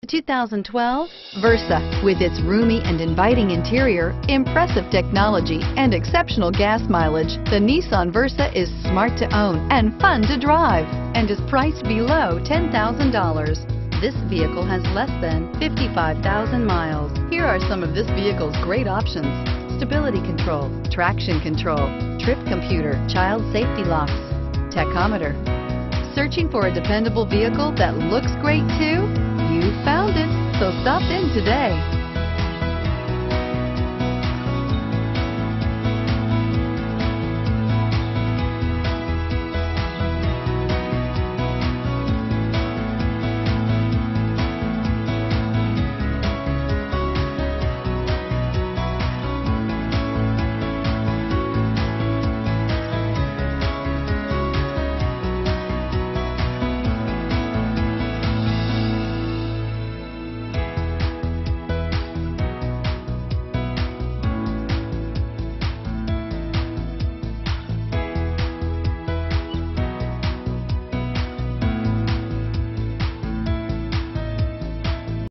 2012 Versa. With its roomy and inviting interior, impressive technology, and exceptional gas mileage, the Nissan Versa is smart to own and fun to drive, and is priced below $10,000. This vehicle has less than 55,000 miles. Here are some of this vehicle's great options: stability control, traction control, trip computer, child safety locks, tachometer. Searching for a dependable vehicle that looks great too? You found it, so stop in today.